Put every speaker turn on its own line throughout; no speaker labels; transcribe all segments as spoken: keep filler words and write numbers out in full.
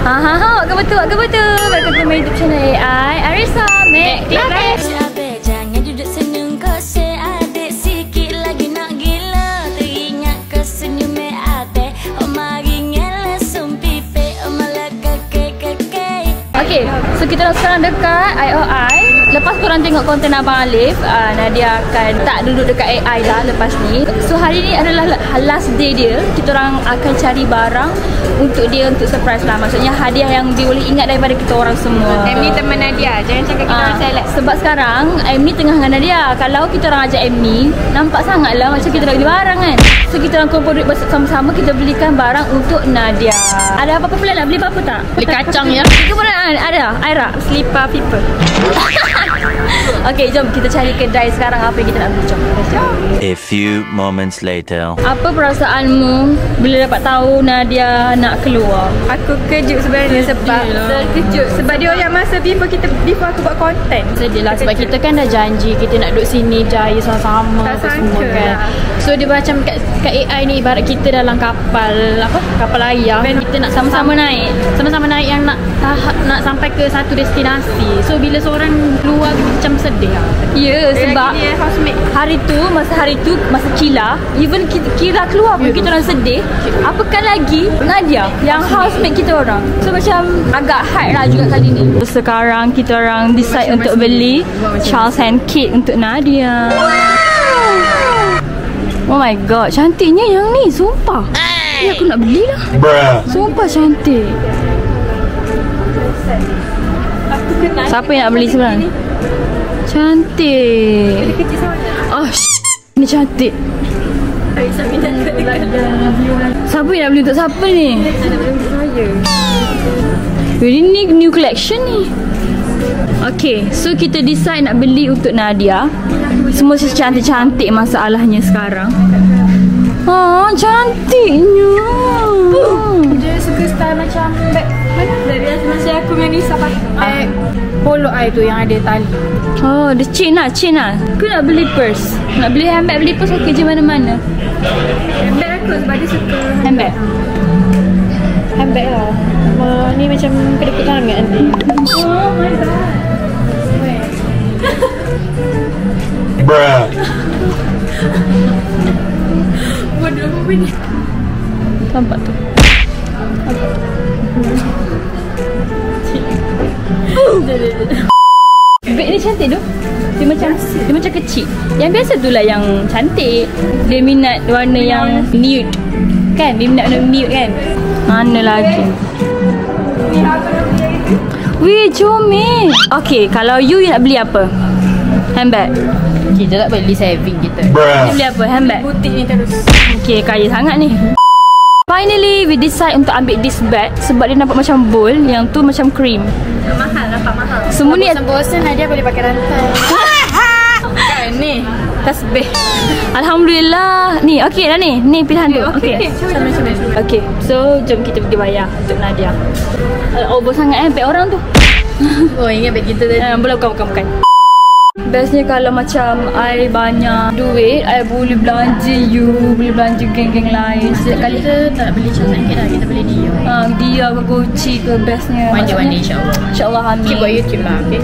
Ha ha ha, ke betul, ke betul. Welcome to my YouTube channel A I, Arisa Make Class.
Jangan duduk senung kau seadik sikit lagi nak gila. Teringat kau senyum me ate. Oh mari ngela sumpi pe. Oh malah kakek kakek.
Okay, so kita sekarang dekat I O I. Lepas korang tengok konten Abang Alif, uh, Nadia akan tak duduk dekat A I dah lepas ni. So hari ni adalah last day dia. Kita orang akan cari barang untuk dia, untuk surprise lah. Maksudnya hadiah yang dia boleh ingat daripada kita orang semua.
M ni teman Nadia. Jangan cakap kita
uh,
orang select.
Sebab sekarang M ni tengah dengan Nadia. Kalau kita orang ajak M ni, nampak sangat lah macam kita orang beli barang kan. So kita orang kumpul duit bersama-sama, kita belikan barang untuk Nadia. Ada apa-apa plan nak beli apa-apa tak?
Beli kacang ya.
Kita pun ada. Aira, slipper people. Okay, jom kita cari kedai sekarang apa yang kita nak beli. Jom.
A few moments later.
Apa perasaanmu bila dapat tahu Nadia nak keluar?
Aku kejut sebenarnya sebab terkejut sebab dia orang masa before kita before aku buat konten.
Sedih lah sebab kita kan dah janji kita nak duduk sini jaya sama-sama
tak
apa semua
sangka
kan.
lah.
So dia macam kat, kat A I ni ibarat kita dalam kapal apa? Kapal layar. Kita nak sama-sama naik. Sama-sama naik yang nak tahap nak sampai ke satu destinasi. So bila seorang keluar macam sedih lah. Ya, sebab
dia housemate.
hari tu, masa hari tu, masa Kila, even kita, Kila keluar pun kita orang sedih. Apakan lagi Nadia yang housemate kita orang. So macam agak hard lah juga kali ni. So, sekarang kita orang decide untuk beli Charles and Kate untuk Nadia. Oh my god, cantiknya yang ni, sumpah. Ya, aku nak beli lah. Sumpah cantik.
Aku kenal.
Siapa yang nak beli sebenarnya? Cantik. Oh, ni cantik. Siapa yang nak beli untuk siapa ni? Ini ni new collection ni. Okay, so kita decide nak beli untuk Nadia. Semua cantik-cantik masalahnya sekarang. Oh, cantiknya.
Dia suka style macam bag. Mana? Dari masa aku dengan Nisa pakai bag polo eye tu yang ada tali.
Oh, dia chain lah, chain lah. Aku nak beli purse. Nak beli handbag, beli purse okey je mana-mana.
Handbag aku sebab dia suka
Handbag.
handbag lah. Uh, ni macam kedekut tangan ni.
Oh my god.
Bruh.
Bodoh apa ni?
Nampak tu. Beg ni cantik tu. Dia macam dia macam kecil. Yang biasa tu lah yang cantik. Dia minat warna yang nude. Kan? Dia minat warna nude kan? Mana lagi? Wih, comel. Okay, kalau you, you nak beli apa? Handbag.
Kita tak beli saving kita.
You beli apa? Handbag.
Butik ni terus.
Okay, kaya sangat ni. Finally, we decide untuk ambil this bag sebab dia nampak macam bowl, yang tu macam cream.
Mahal, nampak mahal.
Semua ni
bosan Nadia boleh pakai rantai. Kan ni tasbih.
Alhamdulillah. Ni okey dah ni. Ni pilihan tu. Okey.
Sama-sama.
Okey. So jom kita pergi bayar untuk Nadia. Uh, over sangat eh beg orang tu.
Oh, ingat beg kita tadi.
Uh, boleh bukan bukan bukan. Bestnya kalau macam I banyak duit, I boleh belanja you, boleh belanja geng-geng lain. Setiap kali
Kita tak beli Charles and Kate lah, kita beli dia.
uh, dia ke Gucci ke bestnya.
One day, one
Maksudnya,
day insyaAllah.
InsyaAllah amin.
Kita buat YouTube lah, okay?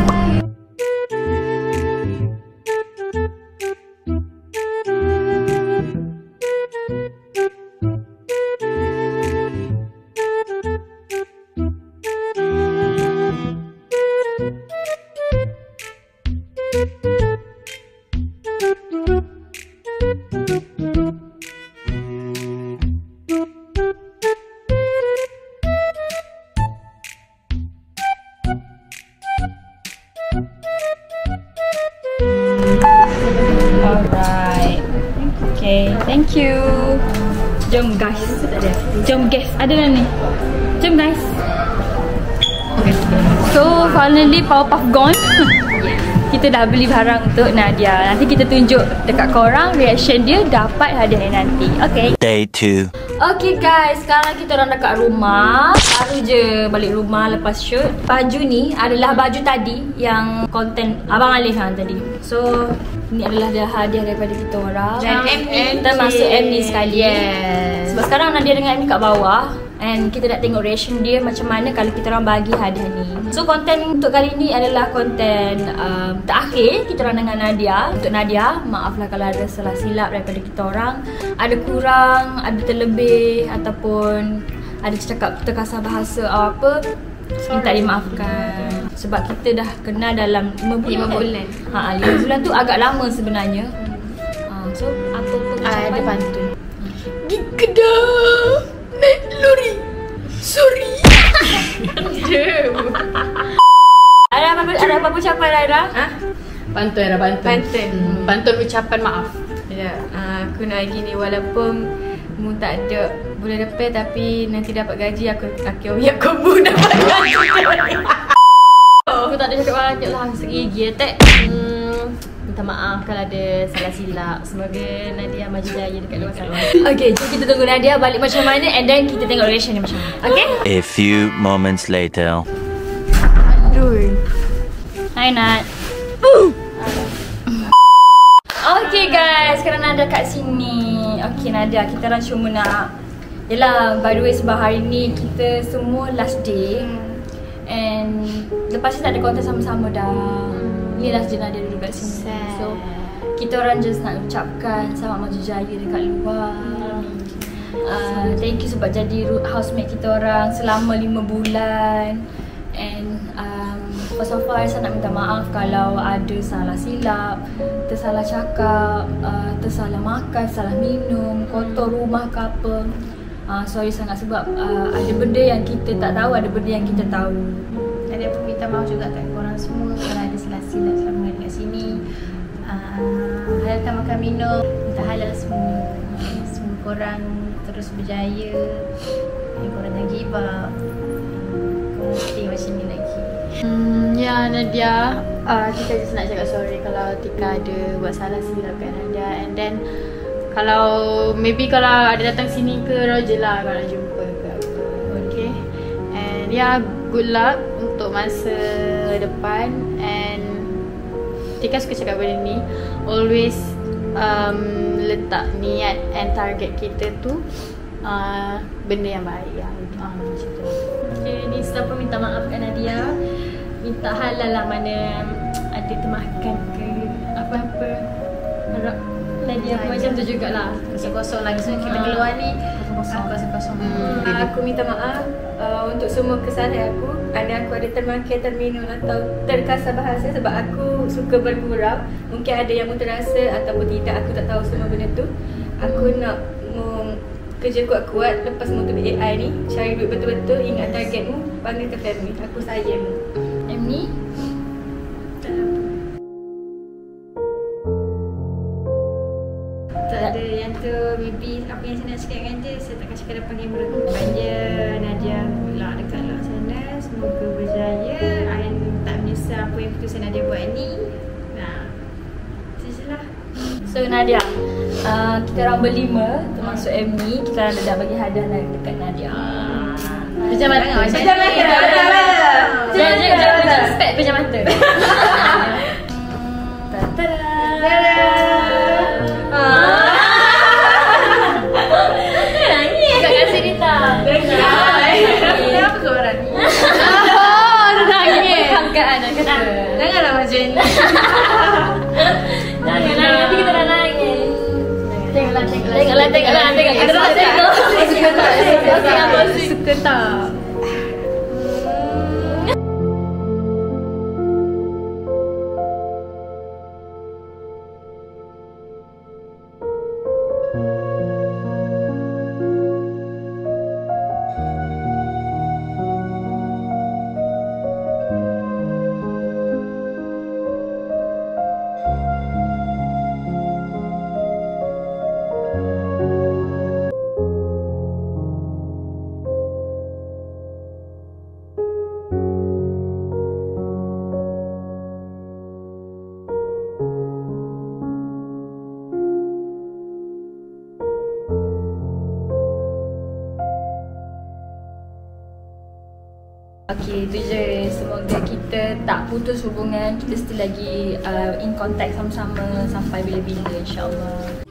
Alright. Okay, thank you. Jom guys. Jom guys. Ada dah ni. Jom guys. Okay. So finally Powerpuff gone. Kita dah beli barang untuk Nadia. Nanti kita tunjuk dekat korang reaction dia dapat hadiah nanti. Okay.
Day two.
Okay guys, sekarang kita orang dekat rumah. Baru je balik rumah lepas shoot. Baju ni adalah baju tadi yang konten Abang Alif kan tadi. So ni adalah dia hadiah daripada kita orang.
Dan M ni
kita masuk M ni sekali.
Yes.
Sebab sekarang Nadia dengan M ni kat bawah. And kita nak tengok reaction dia macam mana kalau kita orang bagi hadiah ni. So konten untuk kali ni adalah konten um, terakhir kita orang dengan Nadia. Untuk Nadia, maaflah kalau ada salah silap daripada kita orang, ada kurang, ada terlebih ataupun ada cakap terkasar bahasa atau apa, minta dimaafkan. Sebab kita dah kenal dalam lima bulan. Ha, lima bulan tu agak lama sebenarnya. Ha, so apa pun
Ah, ada pantun.
di kedai naik lori. Sorry. Ada apa ada apa ucapan Laira?
Ha? Pantun ada pantun.
Pantun.
Hmm. Pantun ucapan maaf.
Ya, uh, aku nak gini walaupun mu tak ada bulan depan tapi nanti dapat gaji aku aku biar kamu dapat gaji.
Aku tak ada cakap banyak lah, segigi tek.
Hmm, minta maaf kalau ada salah silap. Semoga Nadia maju jaya dekat luar sana.
Okay, jom kita tunggu Nadia balik macam mana and then kita tengok reaction dia macam mana. Okay?
A few moments later.
Aduh.
Hai Nat. Okay guys, sekarang Nadia kat sini. Okay Nadia, kita orang cuma nak, yelah, by the way sebab hari ni kita semua last day. And lepas ni tak ada konten sama-sama dah. Ni last day Nadia duduk kat sini. So kita orang just nak ucapkan selamat maju jaya dekat luar. uh, Thank you sebab jadi housemate kita orang selama lima bulan. And um, first of all, saya nak minta maaf kalau ada salah silap, tersalah cakap, uh, tersalah makan, salah minum, kotor rumah ke apa. uh, Sorry sangat sebab uh, ada benda yang kita tak tahu, ada benda yang kita tahu.
Ada pun minta maaf juga kat korang semua kalau ada salah silap selama dekat sini. Uh, halalkan makan minum, minta halal semua. Semua korang terus berjaya. Dan korang jangan give up. Korang stay macam ni lagi.
Hmm, ya Nadia, uh, Tika just nak cakap sorry kalau Tika ada buat salah silap kat Nadia. And then kalau maybe kalau ada datang sini ke Roger lah kalau nak jumpa ke apa. Okay. And ya, yeah, good luck untuk masa depan. And Tika suka cakap benda ni, always um, letak niat and target kita tu uh, benda yang baik lah. uh, Macam tu.
Okay, ni Sita pun minta maaf kat Nadia. Minta halal lah mana ada termakan ke apa-apa. Harap Nadia pun macam tu jugalah. Kosong-kosong lagi. So kita keluar ni kosong-kosong.
Hmm.
Uh, aku minta maaf uh, untuk semua kesalahan aku. Ada aku ada termakan, terminum atau terkasar bahasa sebab aku suka bergurau. Mungkin ada yang mu terasa ataupun tidak, aku tak tahu semua benda tu. Aku nak mu kerja kuat-kuat lepas mu tu A I ni, cari duit betul-betul, ingat targetmu, panggil ke family. Aku sayangmu.
M ni
tak ada yang tu, maybe apa yang saya nak cakap dengan dia, saya takkan cakap depan kamera. Banyak Nadia pula dekat luar sana. Semoga berjaya. And tak menyesal apa yang keputusan Nadia buat ni. Nah, itu je lah.
So Nadia, uh, kita orang berlima termasuk M ni, kita orang dah bagi hadiah dekat Nadia.
Pejam mata.
Pejam mata. Pejam mata. Jangan jangan jangan spek pejam mata. Nangis. Kak kasi Rita.
Kenapa kau orang ni?
Oh, nangis.
Penghargaan nak kata.
Janganlah macam ni.
Janganlah, nanti kita dah nangis.
Tengoklah, tengoklah.
Tengoklah, tengoklah, tengok. Ada rasa tengok.
Suka tak? Suka tak? Suka tak?
Okay, itu je. Semoga kita tak putus hubungan. Kita still lagi uh, in contact sama-sama sampai bila-bila, insyaAllah.